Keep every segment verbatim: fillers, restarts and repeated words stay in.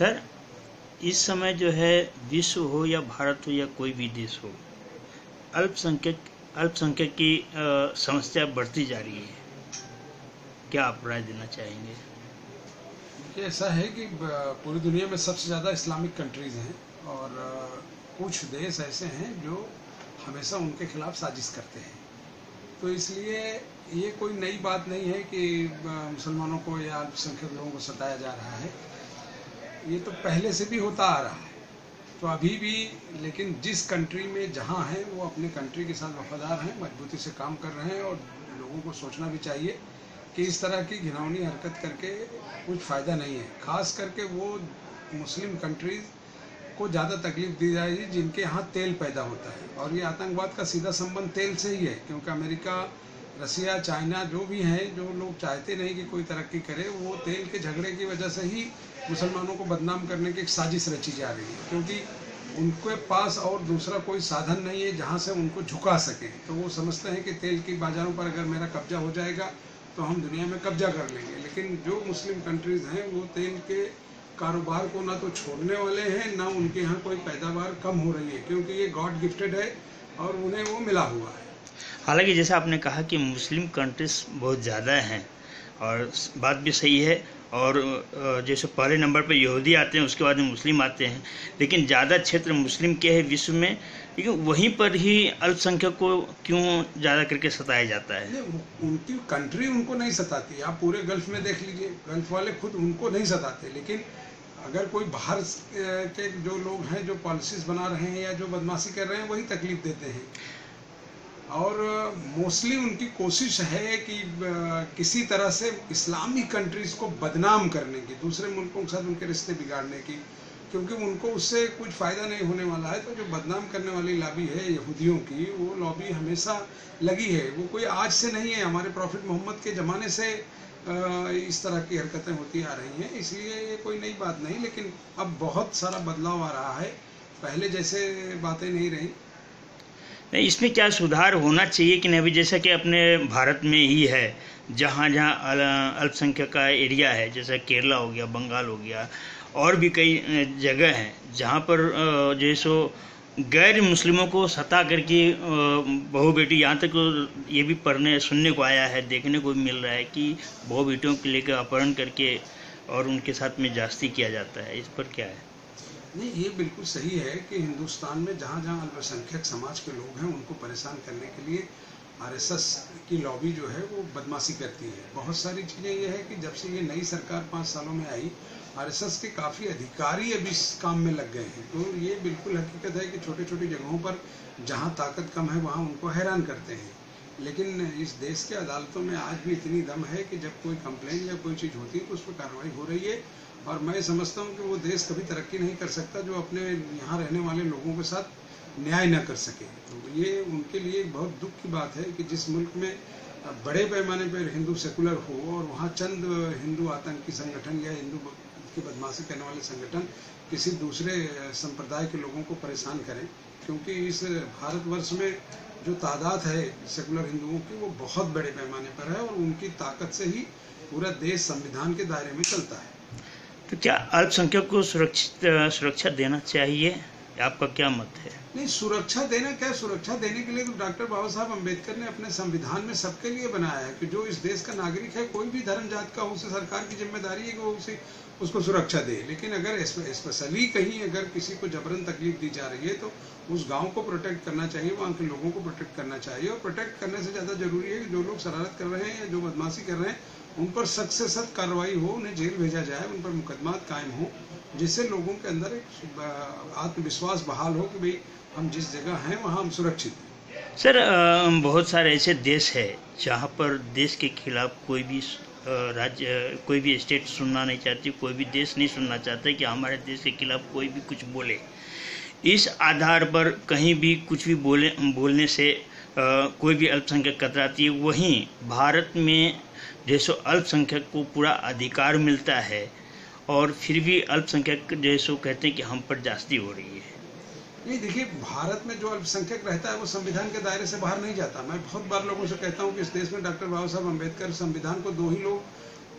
Sir, इस समय जो है विश्व हो या भारत हो या कोई भी देश हो, अल्पसंख्यक अल्पसंख्यक की अ, समस्या बढ़ती जा रही है। क्या आप राय देना चाहेंगे? देखिए, ऐसा है कि ब- पूरी दुनिया में सबसे ज़्यादा इस्लामिक कंट्रीज़ हैं और अ, कुछ देश ऐसे हैं जो हमेशा उनके खिलाफ साजिश करते हैं। तो इसलिए ये कोई नई बात नहीं है कि अ, मुसलमानों को या अल्पसंख्यक लोगों को सताया जा रहा है। ये तो पहले से भी होता आ रहा है। तो अभी भी, लेकिन जिस कंट्री में जहाँ हैं वो अपने कंट्री के साथ वफादार हैं, मजबूती से काम कर रहे हैं और लोगों को सोचना भी चाहिए कि इस तरह की घिनौनी हरकत करके कुछ फ़ायदा नहीं है। खास करके वो मुस्लिम कंट्रीज़ को ज़्यादा तकलीफ दी जाएगी जिनके यहाँ तेल पैदा होता है, और ये आतंकवाद का सीधा संबंध तेल से ही है, क्योंकि अमेरिका, रसिया, चाइना जो भी हैं, जो लोग चाहते नहीं कि कोई तरक्की करे, वो तेल के झगड़े की वजह से ही मुसलमानों को बदनाम करने की एक साजिश रची जा रही है, क्योंकि उनके पास और दूसरा कोई साधन नहीं है जहाँ से उनको झुका सकें। तो वो समझते हैं कि तेल की बाज़ारों पर अगर मेरा कब्जा हो जाएगा तो हम दुनिया में कब्जा कर लेंगे। लेकिन जो मुस्लिम कंट्रीज़ हैं वो तेल के कारोबार को ना तो छोड़ने वाले हैं, ना उनके यहाँ कोई पैदावार कम हो रही है, क्योंकि ये गॉड गिफ्टेड है और उन्हें वो मिला हुआ है। हालांकि जैसा आपने कहा कि मुस्लिम कंट्रीज बहुत ज़्यादा हैं और बात भी सही है, और अ, जैसे पहले नंबर पर यहूदी आते हैं, उसके बाद में मुस्लिम आते हैं, लेकिन ज़्यादा क्षेत्र मुस्लिम के है विश्व में, लेकिन वहीं पर ही अल्पसंख्यक को क्यों ज़्यादा करके सताया जाता है? नहीं, वो- उनकी कंट्री उनको नहीं सताती। आप पूरे गल्फ में देख लीजिए, गल्फ वाले खुद उनको नहीं सताते, लेकिन अगर कोई बाहर के जो लोग हैं जो पॉलिसीज बना रहे हैं या जो बदमाशी कर रहे हैं वही तकलीफ देते हैं। और मोस्टली उनकी कोशिश है कि अ, किसी तरह से इस्लामी कंट्रीज़ को बदनाम करने की, दूसरे मुल्कों के साथ उनके रिश्ते बिगाड़ने की, क्योंकि उनको उससे कुछ फ़ायदा नहीं होने वाला है। तो जो बदनाम करने वाली लॉबी है यहूदियों की, वो लॉबी हमेशा लगी है। वो कोई आज से नहीं है, हमारे प्रॉफिट मोहम्मद के ज़माने से अ, इस तरह की हरकतें होती आ रही हैं। इसलिए ये कोई नई बात नहीं, लेकिन अब बहुत सारा बदलाव आ रहा है, पहले जैसे बातें नहीं रही। नहीं, इसमें क्या सुधार होना चाहिए कि नहीं? अभी जैसा कि अपने भारत में ही है, जहाँ जहाँ अल- अल्पसंख्यक का एरिया है, जैसे केरला हो गया, बंगाल हो गया, और भी कई अ, जगह हैं जहाँ पर अ, जो है सो गैर मुस्लिमों को सता करके अ, बहू बेटी, यहाँ तक तो ये भी पढ़ने सुनने को आया है, देखने को भी मिल रहा है कि बहू बेटियों को लेकर अपहरण करके और उनके साथ में जास्ती किया जाता है। इस पर क्या है? नहीं, ये बिल्कुल सही है कि हिंदुस्तान में जहाँ जहाँ अल्पसंख्यक समाज के लोग हैं उनको परेशान करने के लिए आरएसएस की लॉबी जो है वो बदमाशी करती है। बहुत सारी चीज़ें ये है कि जब से ये नई सरकार पाँच सालों में आई, आरएसएस के काफ़ी अधिकारी अब इस काम में लग गए हैं। तो ये बिल्कुल हकीकत है कि छोटी छोटी जगहों पर जहाँ ताकत कम है वहाँ उनको हैरान करते हैं। लेकिन इस देश के अदालतों में आज भी इतनी दम है कि जब कोई कंप्लेन या कोई चीज़ होती है तो उस पर कार्रवाई हो रही है। और मैं समझता हूँ कि वो देश कभी तरक्की नहीं कर सकता जो अपने यहाँ रहने वाले लोगों के साथ न्याय न कर सके। तो ये उनके लिए बहुत दुख की बात है कि जिस मुल्क में बड़े पैमाने पर हिंदू सेकुलर हो और वहाँ चंद हिंदू आतंकी संगठन या हिंदू की बदमाशी करने वाले संगठन किसी दूसरे संप्रदाय के लोगों को परेशान करें, क्योंकि इस भारतवर्ष में जो तादाद है सेकुलर हिंदुओं की वो बहुत बड़े पैमाने पर है और उनकी ताकत से ही पूरा देश संविधान के दायरे में चलता है। तो क्या अल्पसंख्यक को सुरक्षित सुरक्षा देना चाहिए? आपका क्या मत है? नहीं, सुरक्षा देना क्या, सुरक्षा देने के लिए तो डॉक्टर बाबा साहब अम्बेडकर ने अपने संविधान में सबके लिए बनाया है कि जो इस देश का नागरिक है, कोई भी धर्म जात का हो, उसे सरकार की जिम्मेदारी है कि वो उसे उसको सुरक्षा दे। लेकिन अगर स्पेशली कहीं अगर किसी को जबरन तकलीफ दी जा रही है तो उस गांव को प्रोटेक्ट करना चाहिए, वहाँ के लोगों को प्रोटेक्ट करना चाहिए। और प्रोटेक्ट करने से ज़्यादा जरूरी है कि जो लोग शरारत कर रहे हैं या जो बदमाशी कर रहे हैं उन पर सख्त से सख्त कार्रवाई हो, उन्हें जेल भेजा जाए, उन पर मुकदमा कायम हो, जिससे लोगों के अंदर एक आत्मविश्वास बहाल हो कि भाई हम जिस जगह हैं वहाँ हम सुरक्षित हैं। सर, अ, बहुत सारे ऐसे देश है जहाँ पर देश के खिलाफ कोई भी अ, राज्य, कोई भी स्टेट सुनना नहीं चाहती, कोई भी देश नहीं सुनना चाहता कि हमारे देश के खिलाफ कोई भी कुछ बोले। इस आधार पर कहीं भी कुछ भी बोले बोलने से अ, कोई भी अल्पसंख्यक कतराती है। वहीं भारत में जैसो अल्पसंख्यक को पूरा अधिकार मिलता है और फिर भी अल्पसंख्यक जैसो कहते हैं कि हम पर जास्ती हो रही है। नहीं, देखिए, भारत में जो अल्पसंख्यक रहता है वो संविधान के दायरे से बाहर नहीं जाता। मैं बहुत बार लोगों से कहता हूँ कि इस देश में डॉक्टर बाबा साहब अम्बेडकर संविधान को दो ही लोग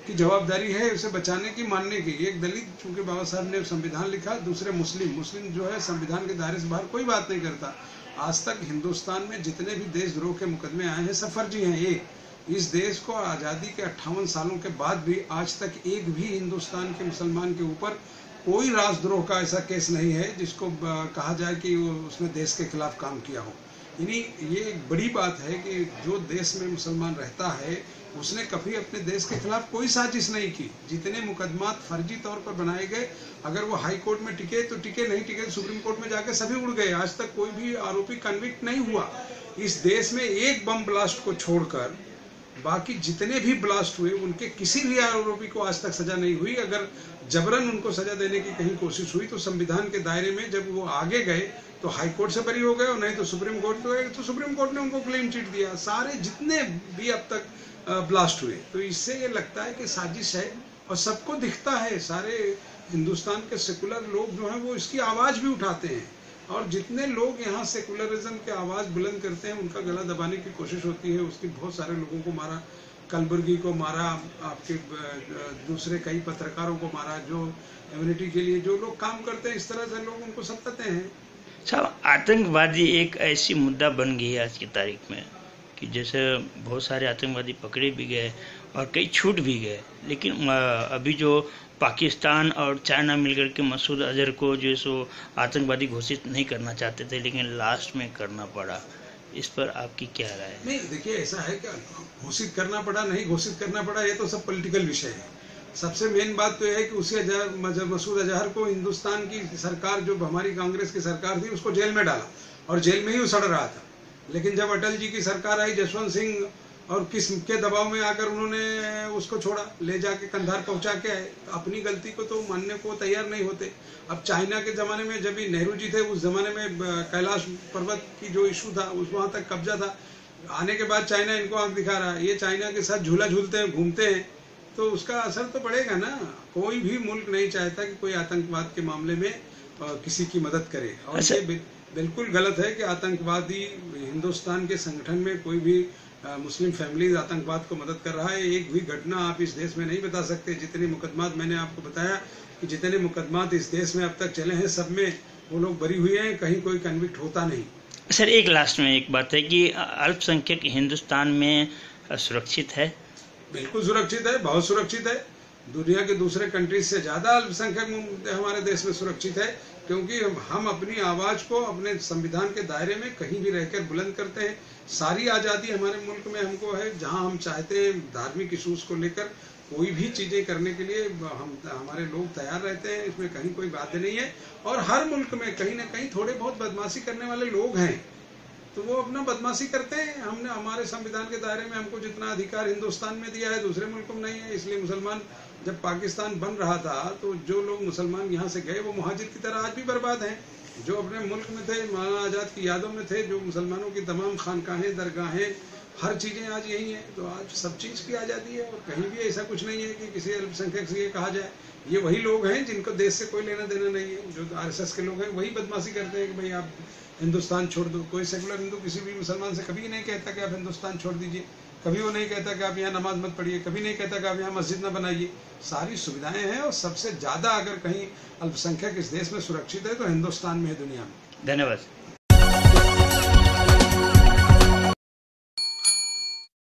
की जवाबदारी है उसे बचाने की, मानने की। एक दलित, चूंकि बाबा साहब ने संविधान लिखा, दूसरे मुस्लिम मुस्लिम जो है संविधान के दायरे से बाहर कोई बात नहीं करता। आज तक हिंदुस्तान में जितने भी देशद्रोह के मुकदमे आए हैं सब फर्जी हैं। एक इस देश को आज़ादी के अट्ठावन सालों के बाद भी आज तक एक भी हिंदुस्तान के मुसलमान के ऊपर कोई राजद्रोह का ऐसा केस नहीं है जिसको कहा जाए कि उसने देश के खिलाफ काम किया हो। यानी ये एक बड़ी बात है कि जो देश में मुसलमान रहता है उसने कभी अपने देश के खिलाफ कोई साजिश नहीं की। जितने मुकदमात फर्जी तौर पर बनाए गए, अगर वो हाई कोर्ट में टिके तो टिके, नहीं टिके तो सुप्रीम कोर्ट में जाके सभी उड़ गए। आज तक कोई भी आरोपी कन्विक्ट नहीं हुआ। इस देश में एक बम ब्लास्ट को छोड़कर बाकी जितने भी ब्लास्ट हुए उनके किसी भी आरोपी को आज तक सजा नहीं हुई। अगर जबरन उनको सजा देने की कहीं कोशिश हुई तो संविधान के दायरे में जब वो आगे गए तो हाई कोर्ट से बरी हो गए, और नहीं तो सुप्रीम कोर्ट में गए तो सुप्रीम कोर्ट ने उनको क्लीन चिट दिया। सारे जितने भी अब तक ब्लास्ट हुए, तो इससे ये लगता है कि साजिश है और सबको दिखता है। सारे हिंदुस्तान के सेकुलर लोग जो हैं वो इसकी आवाज़ भी उठाते हैं, और जितने लोग यहाँ सेकुलरिज्म के आवाज़ बुलंद करते हैं उनका गला दबाने की कोशिश होती है। उसकी बहुत सारे लोगों को मारा, कलबुर्गी को मारा, आपके दूसरे कई पत्रकारों को मारा, जो इम्यूनिटी के लिए जो लोग काम करते हैं, इस तरह से लोग उनको सताते हैं। साहब, आतंकवादी एक ऐसी मुद्दा बन गई है आज की तारीख में कि जैसे बहुत सारे आतंकवादी पकड़े भी गए और कई छूट भी गए, लेकिन अभी जो पाकिस्तान और चाइना मिलकर के मसूद अजहर को जो सो आतंकवादी घोषित नहीं करना चाहते थे, लेकिन लास्ट में करना पड़ा। इस पर आपकी क्या राय है? नहीं, देखिए ऐसा है कि घोषित करना पड़ा, नहीं घोषित करना पड़ा, ये तो सब पॉलिटिकल विषय है। सबसे मेन बात तो यह है कि उसी अजहर मसूद अजहर को हिंदुस्तान की सरकार, जो हमारी कांग्रेस की सरकार थी, उसको जेल में डाला और जेल में ही उछड़ रहा था। लेकिन जब अटल जी की सरकार आई, जसवंत सिंह और किस के दबाव में आकर उन्होंने उसको छोड़ा, ले जाके कंधार पहुंचा के आए। अपनी गलती को तो मानने को तैयार नहीं होते। अब चाइना के ज़माने में जब भी नेहरू जी थे, उस ज़माने में कैलाश पर्वत की जो इशू था उस वहाँ तक कब्जा था। आने के बाद चाइना इनको आंख दिखा रहा है, ये चाइना के साथ झूला झूलते हैं, घूमते हैं, तो उसका असर तो पड़ेगा ना। कोई भी मुल्क नहीं चाहता कि कोई आतंकवाद के मामले में किसी की मदद करे, और ये बिल्कुल गलत है कि आतंकवादी हिंदुस्तान के संगठन में कोई भी आ, मुस्लिम फैमिली आतंकवाद को मदद कर रहा है। एक भी घटना आप इस देश में नहीं बता सकते। जितने मुकदमात मैंने आपको बताया कि जितने मुकदमात इस देश में अब तक चले हैं, सब में वो लोग बरी हुए हैं, कहीं कोई कन्विक्ट होता नहीं। सर, एक लास्ट में एक बात है कि अल्पसंख्यक हिंदुस्तान में सुरक्षित है? बिल्कुल सुरक्षित है, बहुत सुरक्षित है। दुनिया के दूसरे कंट्रीज से ज़्यादा अल्पसंख्यक हमारे देश में सुरक्षित है, क्योंकि हम अपनी आवाज़ को अपने संविधान के दायरे में कहीं भी रहकर बुलंद करते हैं। सारी आज़ादी हमारे मुल्क में हमको है, जहां हम चाहते हैं धार्मिक इशूज़ को लेकर कोई भी चीज़ें करने के लिए हम हमारे लोग तैयार रहते हैं। इसमें कहीं कोई बात नहीं है। और हर मुल्क में कहीं ना कहीं थोड़े बहुत बदमाशी करने वाले लोग हैं, तो वो अपना बदमाशी करते हैं। हमने हमारे संविधान के दायरे में हमको जितना अधिकार हिंदुस्तान में दिया है, दूसरे मुल्कों में नहीं है। इसलिए मुसलमान, जब पाकिस्तान बन रहा था तो जो लोग मुसलमान यहाँ से गए वो मुहाजिर की तरह आज भी बर्बाद हैं। जो अपने मुल्क में थे, मौलाना आज़ाद की यादों में थे, जो मुसलमानों की तमाम खानकाहें, दरगाहें, हर चीज़ें आज यही हैं। तो आज सब चीज़ की आज़ादी है, और कहीं भी ऐसा कुछ नहीं है कि किसी अल्पसंख्यक से ये कहा जाए। ये वही लोग हैं जिनको देश से कोई लेना देना नहीं है। जो आर एस एस के लोग हैं वही बदमाशी करते हैं कि भाई आप हिंदुस्तान छोड़ दो। कोई सेकुलर हिंदू किसी भी मुसलमान से कभी नहीं कहता कि आप हिंदुस्तान छोड़ दीजिए, कभी वो नहीं कहता कि आप यहाँ नमाज मत पढ़िए, कभी नहीं कहता कि आप यहाँ मस्जिद न बनाइए। सारी सुविधाएं हैं, और सबसे ज़्यादा अगर कहीं अल्पसंख्यक इस देश में सुरक्षित है तो हिंदुस्तान में है, दुनिया में। धन्यवाद।